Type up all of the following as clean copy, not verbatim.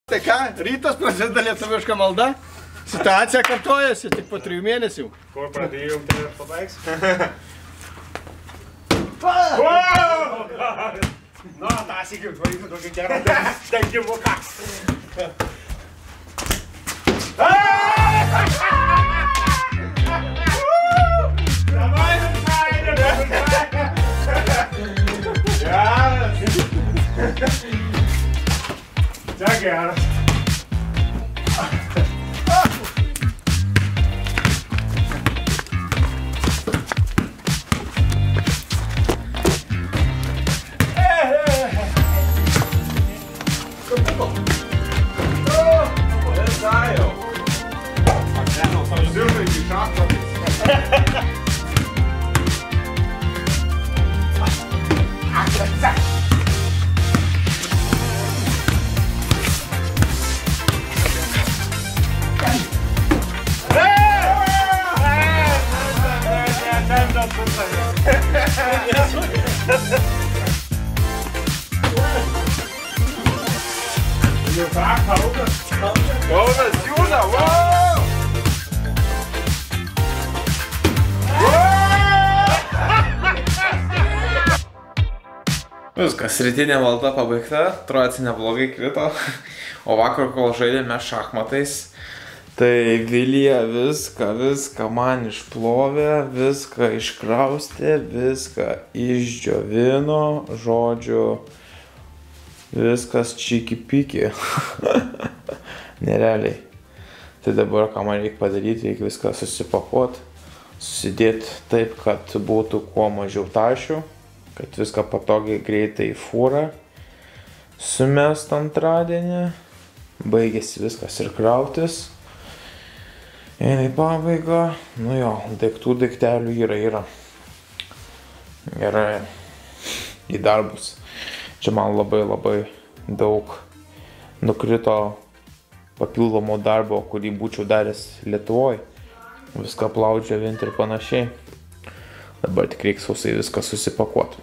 Tai ką, rytas prasideda lietuviška malda, situacija kartojasi tik po 3 mėnesių. Kur pradėjom, tai pabaigs? Nu, tą sėkiu, vaikų tokį gerą tengimuką. Čia geras. Kaunas jūda, wow! Viskas, rytinė malda pabaigta, Trojica neblogai krito, o vakar, kol žaidėme šachmatais, tai Vilija viską man išplovė, viską iškraustė, viską išdžiovino, žodžiu, viskas čiki-piki. Nerealiai. Tai dabar, ką man reikia padaryti, reikia viską susipakuoti, susidėti taip, kad būtų kuo mažiau tašių, kad viską patogiai greitai į fūrą, sumest antradienį, baigėsi viskas ir krautis. Eina į pabaigą, nu jo, daiktelių yra. Yra į darbus. Čia man labai daug nukrito papildomo darbo, kurį būčiau daręs Lietuvoje. Viską plaudžia vien ir panašiai. Dabar tik reikia sausai viską susipakuoti.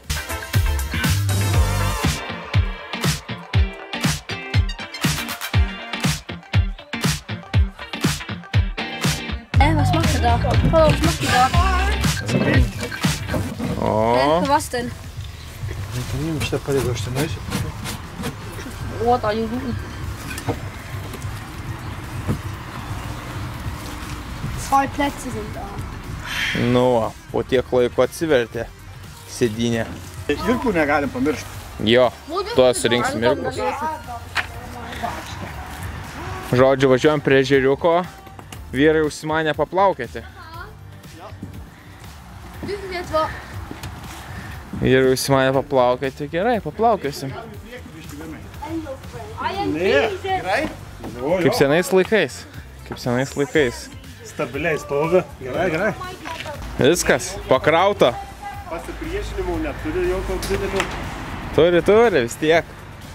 Was macht ihr da? Was macht ihr da? Was denn? Ich da подойдешь, знаешь? Вот они губи. 2 Plätze sind da. Nu, po tiek laiko atsivertė sėdynė. Irkų negalim pamiršti. Jo, tuo surinksim irkus. Žodžiu, važiuojam prie ežeriuko, vyrai užsimanė paplaukėti. Vyrai užsimanė paplaukėti, gerai, paplaukėsim. Kaip senais laikais. Stabiliai stovi. Gerai. Viskas, pakrauta. Pasipriešinimų neturi jokio didelio. Turi, vis tiek.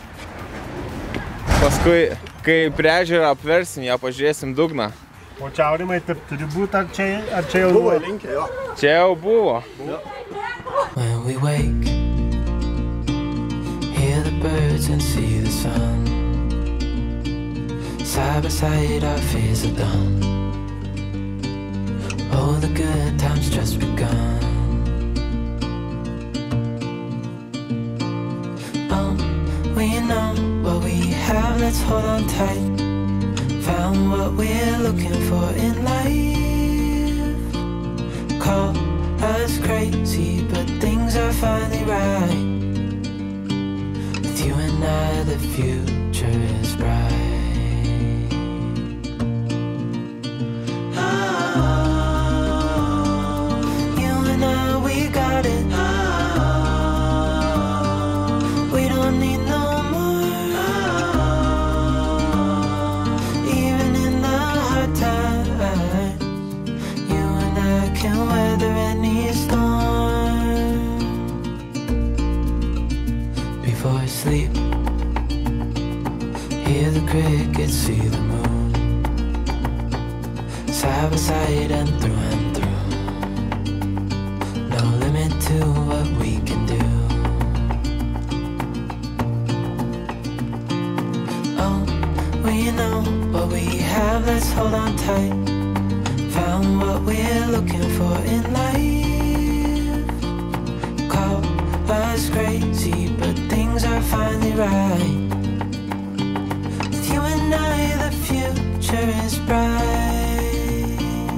Paskui, kai prie ežerą apversim, ją pažiūrėsim dugną. O čiaurimai turi būti, ar čia jau buvo? Čia jau buvo. When we wake, hear the birds and see the sun. Side by side our fears are done. Oh, the good times just begun. We know what we have, let's hold on tight. Found what we're looking for in life. Call us crazy, but things are finally right. With you and I, the future is bright. Sleep, hear the crickets, see the moon, side by side and through, no limit to what we can do. Oh, we you know what we have, let's hold on tight. Found what we're looking for in life. Call us crazy, but things are finally right. With you and I, the future is bright.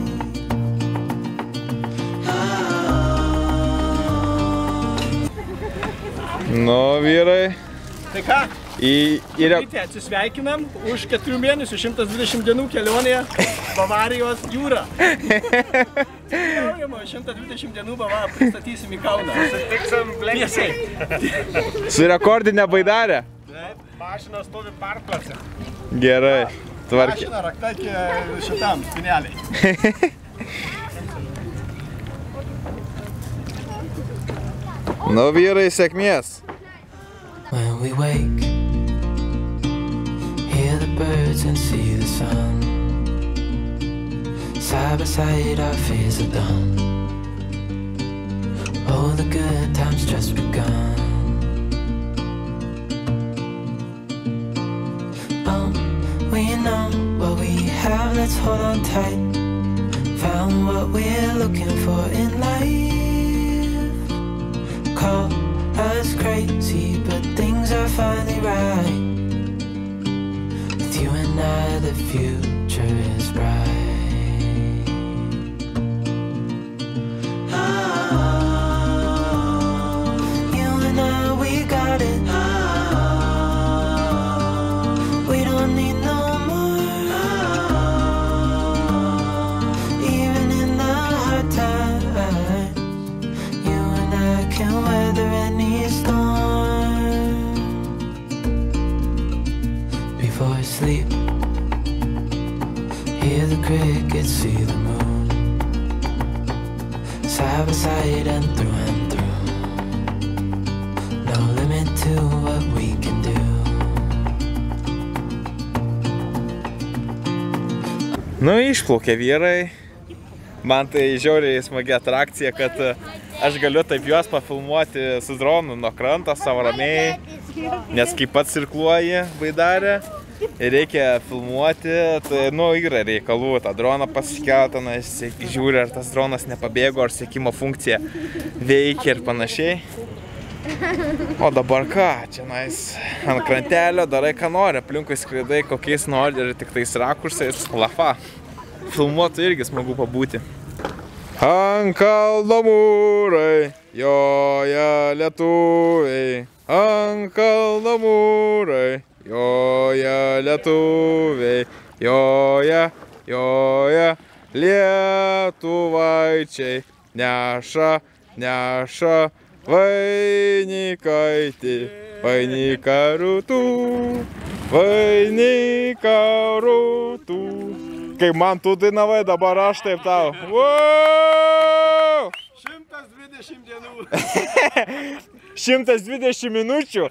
Nu, vyrai. Tai ką? Yra... Atsisveikinam už 4 mėnesių 120 dienų kelionėje Bavarijos jūrą. Jaunimo 120 dienų Bavariją pristatysim į Kauną. Sutiksim blėsiai. Su rekordinė baidarė? Taip. Mašina stovi parkuose. Gerai. Tvarkė. Mašina rakta šitam spineliai. Nu, vyrai, sėkmės. When we wake, hear the birds and see the sun. Side by side our fears are done. Oh, the good times just begun. Oh, we know what we have, let's hold on tight. Found what we're looking for in life. Call us crazy, but things are finally right. With you and I, the future is bright. Oh, you and I, we got it. Oh, we don't need no more. Oh, even in the hard times, you and I can weather any storm. Before I sleep, hear the crickets, see the moon. Side by side and through. No limit to what we can do. Nu, išplaukė vyrai. Man tai žiauriai smagi atrakcija, kad aš galiu taip juos pafilmuoti su dronu nuo kranto savo ramiai, nes kai pats cirkluoji baidarę ir reikia filmuoti, tai yra reikalų tą droną pasikelti, žiūri, ar tas dronas nepabėgo, ar sekimo funkcija veikia ir panašiai. O dabar ką, čia ant krantelio darai ką nori, aplinkui skraidai kokiais nori ir tik tais rakursais, lafa. Filmuotų irgi smagu pabūti. Ant kalno mūrai joja lietuviai, ant kalno mūrai joja lietuviai, joja lietuvaičiai, neša vainikaitį, vainiką rūtų. Kai man tu dainavai, dabar aš taip tau. 120 dienų. 120 minučių.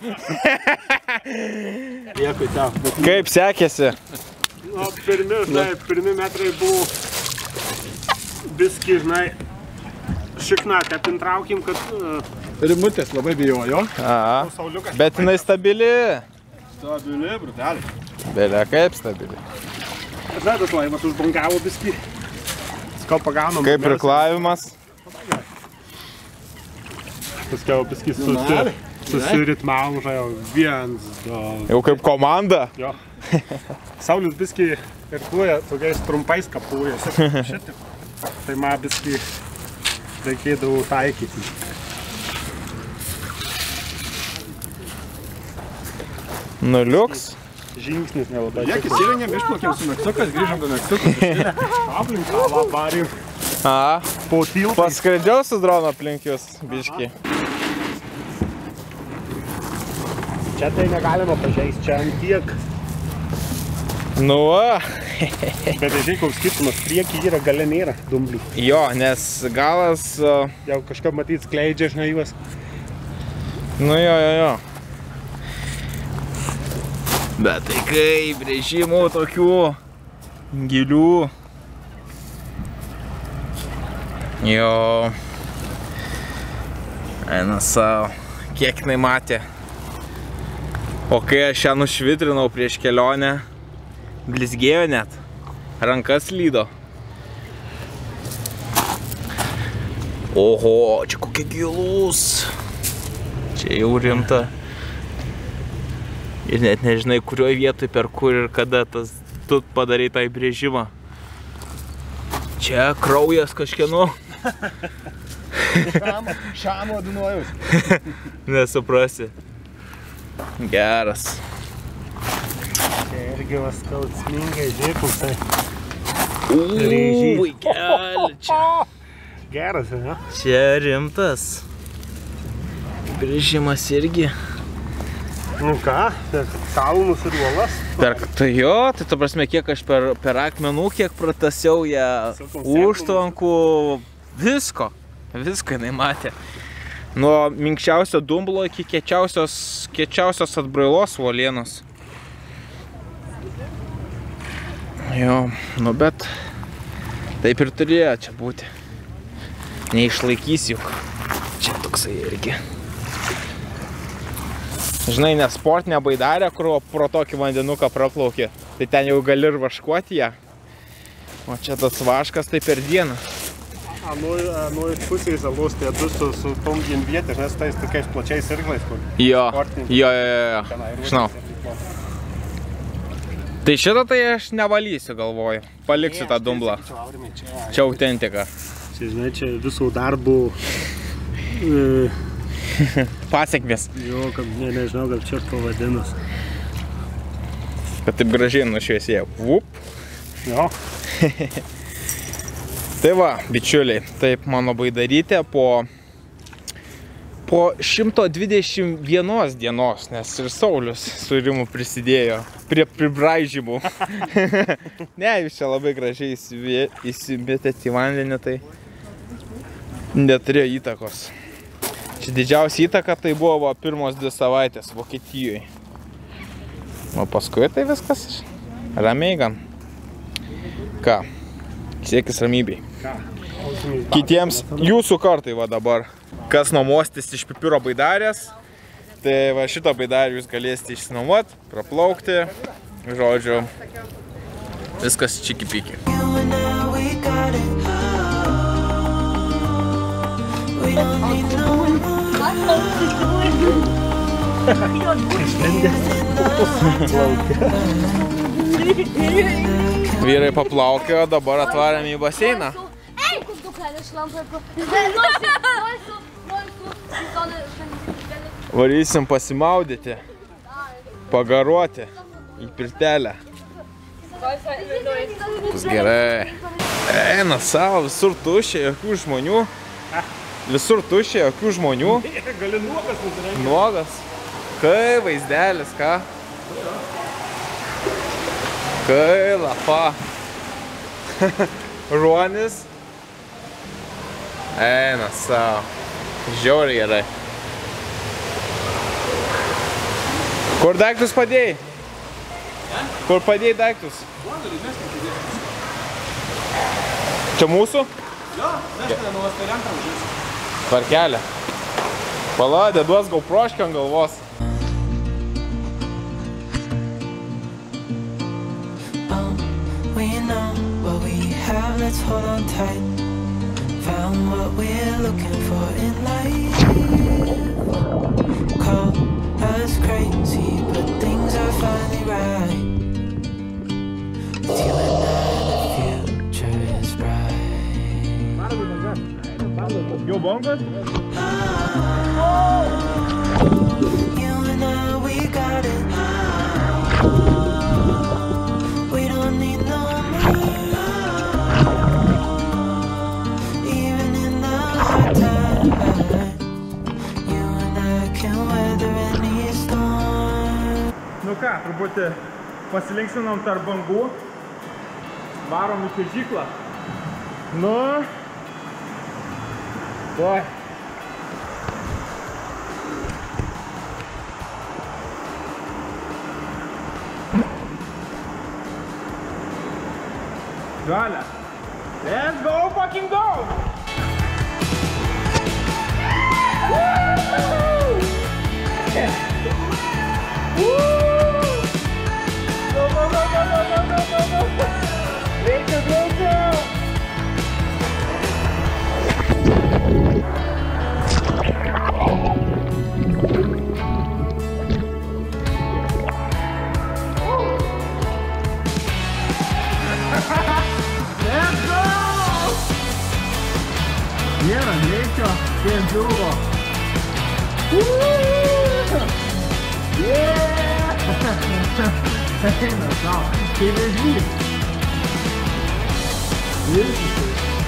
Dėkui tau. Kaip sekėsi? Nu, pirmi metrai buvo biski, šikna, kad intraukim, kad Rimutės labai bijojo. sauliukas. Bet jinai stabili. Stabili, brutaliai. Belia kaip stabili. Žinai, tas laivas užbangavo biski. Skau paganom. Kaip irklavimas. Paskiau biski susiritmavom, viens, du. Jau kaip komanda. Jo. Saulius biski irkluoja tokiais trumpais kapujais. Šitaip. Tai man biski reikėdavo taikyti. Nuliuks. Žingsnis nelabai. Žiūrėk, įsirengėm, išplaukėm su Meksukas, grįžom do Meksukas. Aplinką labarim. Po tiltai. Paskraidžiau su drono aplink jūs, biški. Čia tai negalima pažeisti, čia ant tiek. Nu va. Bet žiūrėk, koks skirtumas, priekį yra, gale nėra dumblių. Jo, nes galas... Jau kažką matyt skleidžia, žinai, juos. Nu jo. Bet tai kaip režimų tokių gilių. Jo. Eina savo. Kiek jinai matė. O kai aš ją nušvitrinau prieš kelionę, blizgėjo net. Rankas lydo. Oho, čia kokia gilus. Čia jau rimta. Ir net nežinai, kurioje vietoje, per kur ir kada tu padarai tą įbrėžimą. Čia kraujas kažkieno. Šamo Dunojus. Nesuprasi. Geras. Čia irgi vas skausmingai, žiūrėk, koksai. Vaikeli, čia. Geras, ne? Čia rimtas. Įbrėžimas irgi. Nu ką, per kalnus ir uolas. Tai jo, tai ta prasme, kiek aš per akmenų, kiek pratasiau ją užtvankų, visko jinai matė. Nuo minkščiausio dumblo iki kiečiausios atbrailos uolienos. Jo, nu bet taip ir turėjo čia būti. Neišlaikys juk. Čia toksai irgi. Žinai, ne sportinė baidarė, kur pro tokį vandenuką praplaukė, tai ten jau gali ir vaškuoti ją. O čia tas vaškas tai per dieną. Anoj pusėje salos, tai du su tom vienvietė, nes tais tokiais plačiais irglais, kur jo, sportininkai. Žinau. Tai šitą tai aš nevalysiu, galvoju. Paliksiu tą dumblą. Čia autentika. Čia, žinai, čia visų darbų pasiekmės. Jo, kad nežinau, kaip čia pavadinus. Kad taip gražiai nušviesėjo. Vup. Jo. Tai va, bičiuliai, taip mano baidarytė po 121 dienos, nes ir Saulius su Rimu prisidėjo prie pribraižymų. Ne, jūs čia labai gražiai įsimetėt į vandenį, tai neturėjo įtakos. Čia didžiausia įtaka tai buvo pirmos 2 savaitės Vokietijoje. O paskui tai viskas ramiai gan. Ką? Siekis ramybei. Kitiems jūsų kartai va dabar. Kas nuomostis iš pipiro baidarės, tai va šitą baidarį jūs galėsite išsinuomot, praplaukti. Žodžiu, viskas čiki-piki. Vyrai paplaukė, dabar atvarėm į baseiną. Varysim pasimaudyti, pagaruoti į pirtelę. Bus gerai. Eina savo, visur tuščia, jokių žmonių. Visur tuščia, jokių žmonių. Gali nuogas nusirengti. Nuogas. Kai vaizdelis, ką? Kai lapa. Ruonis. Eina savo. Žiauriai gerai. Kur daiktus padėjai? Kur padėjai daiktus? Čia mūsų? Jo, mes nuos tai renkam žais. Tvarkelė. Paladė, duos GoProškę ant galvos. We know what we have, let's hold on tight. Found what we're looking for in life. Call us crazy, but things are finally right. With you and I, the future is bright. Jau bangos? You and I, we got it. We don't need no more. Even in the hard times, you and I can weather any storm. Nu ką, truputį pasilinksinom tarp bangų. Varom į čiuožyklą. Nu. Oi. Žalia. Let's go, fucking go! Go, go, go, go, go, go! greičio, vien džiūvo. Eina savo, tai vežys. Visiškai.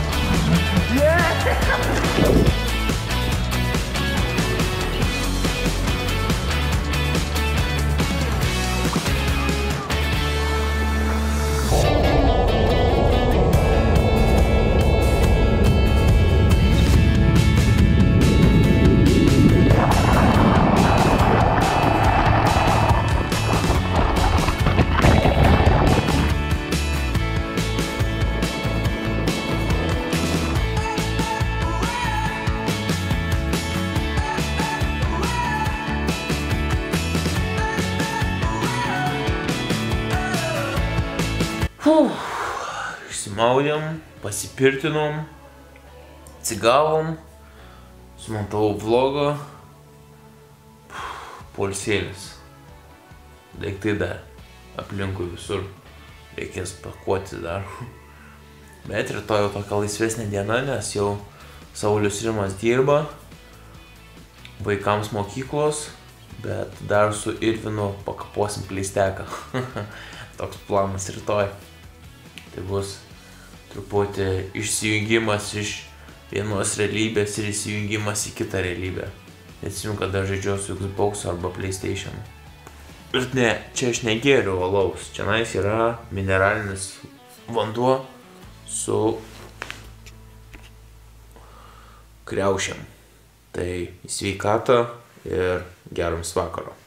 Išsimaudėm, pasipirtinom, atsigavom, sumontavau vlogą, poilsėlis. Daiktai dar aplinkui visur, reikės pakuoti dar. Bet rytoj jau tokia laisvesnė diena, nes jau Saulius Rimas dirba, vaikams mokyklos, bet dar su Irvinu pakaposim pleisteką. Toks planas rytoj. Tai bus truputį išsijungimas iš vienos realybės ir įsijungimas į kitą realybę. Neatsimenu, kada žaidžiau su Xbox arba PlayStation. Ir ne, čia aš negėriu alaus. Čianais yra mineralinis vanduo su kriaušėm. Tai į sveikatą ir gero jums vakaro.